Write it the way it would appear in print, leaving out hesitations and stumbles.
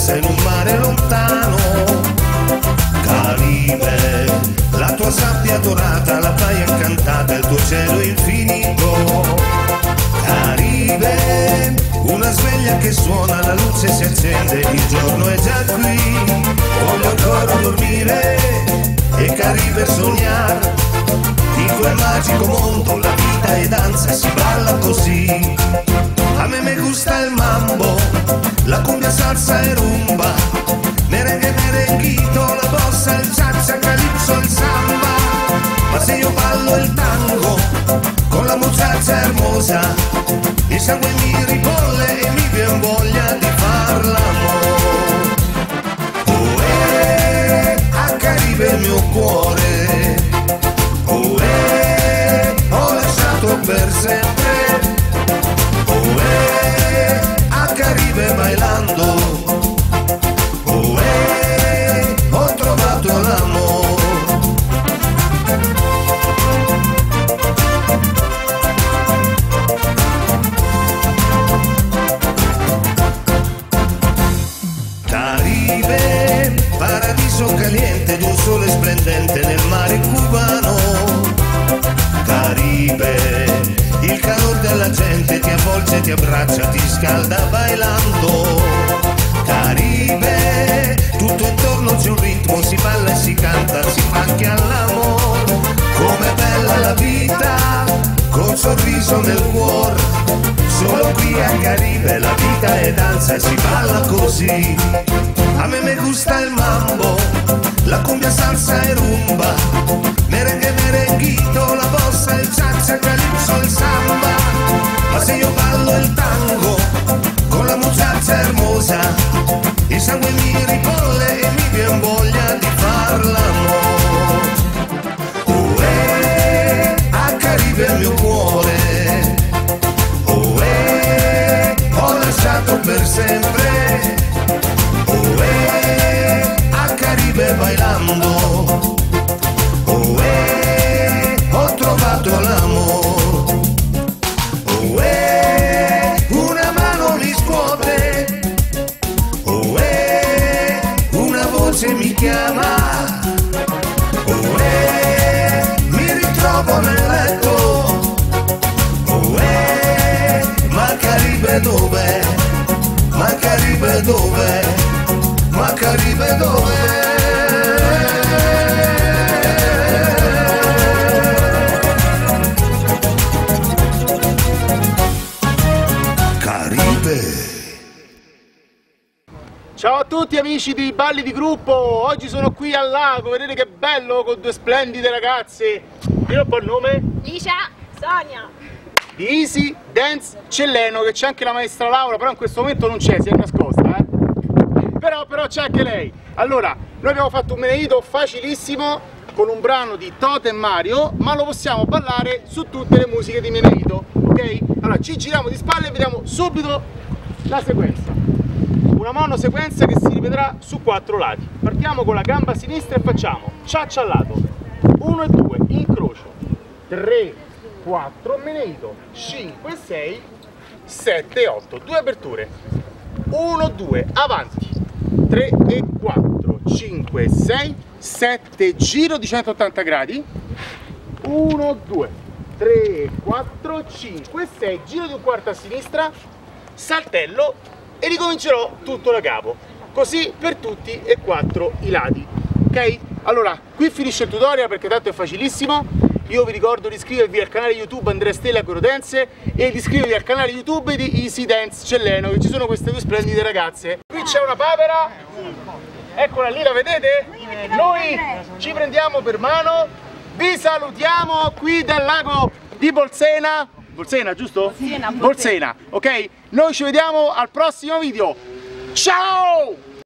casa in un mare lontano. Caribe, la tua sabbia dorata, la baia incantata, il tuo cielo infinito. Caribe, una sveglia che suona, la luce si accende, il giorno è già qui. Voglio ancora dormire e Caribe sognare, in quel magico mondo la vita è danza, si balla così. A me gusta il mambo, la cumbia, salsa e rumba, merengue, merenguito, la bossa, il cha-cha, calypso, il samba. Ma se io ballo il tango con la muchacha hermosa, il sangue mi ribolle e mi vien voglia di far l'amore. A Caribe il mio cuore, ho lasciato per sempre. A Caribe bailando, ho trovato l'amore. Caribe, paradiso caliente di un sole splendente nel mare cubano. Caribe, il calore della gente ti avvolge, ti abbraccia, ti scalda bailando. Caribe, tutto intorno c'è un ritmo, si balla e si canta, si fa anche all'amore. Com'è bella la vita, col sorriso nel cuore, solo qui a Caribe la vita è danza e si balla così. A me gusta il mambo, la cumbia, salsa e rumba, merengue, merenguito, la bossa, il cha-cha, calypso, il samba. Ma se io ballo il tango con la muchacha hermosa, il sangue mi ribolle e mi vien voglia di far l'amore. A Caribe il mio cuore, ho lasciato per sempre. A Caribe bailando, ho trovato l'amore. Una mano mi scuote, una voce mi chiama, mi ritrovo nel letto. Ma Caribe dov'è? Ma Caribe dov'è? Ma Caribe dov'è? Ciao a tutti amici di Balli di Gruppo, oggi sono qui al lago, vedete che bello con due splendide ragazze. Io un po' il nome? Licia, Sonia. Di Easy Dance Celleno, che c'è anche la maestra Laura, però in questo momento non c'è, si è nascosta, però c'è anche lei. Allora, noi abbiamo fatto un meneito facilissimo con un brano di Toto e Mario, ma lo possiamo ballare su tutte le musiche di meneito, ok? Allora, ci giriamo di spalle e vediamo subito la sequenza. Una monosequenza che si ripeterà su 4 lati. Partiamo con la gamba sinistra e facciamo ciaccia al lato, 1 e 2, incrocio, 3, 4, meneito, 5, 6, 7, 8, 2 aperture, 1, 2, avanti, 3 e 4, 5, 6, 7, giro di 180 gradi, 1, 2, 3, 4, 5, 6, giro di un quarto a sinistra, saltello e ricomincerò tutto da capo, così per tutti e 4 i lati, ok? Allora, qui finisce il tutorial perché tanto è facilissimo. Io vi ricordo di iscrivervi al canale YouTube Andrea Stella Acrodense e di iscrivervi al canale YouTube di Easy Dance Celleno, che ci sono queste due splendide ragazze. Qui c'è una papera, eccola lì, la vedete? Noi ci prendiamo per mano, vi salutiamo qui dal lago di Bolsena. Bolsena, giusto? Bolsena, ok? Noi ci vediamo al prossimo video. Ciao!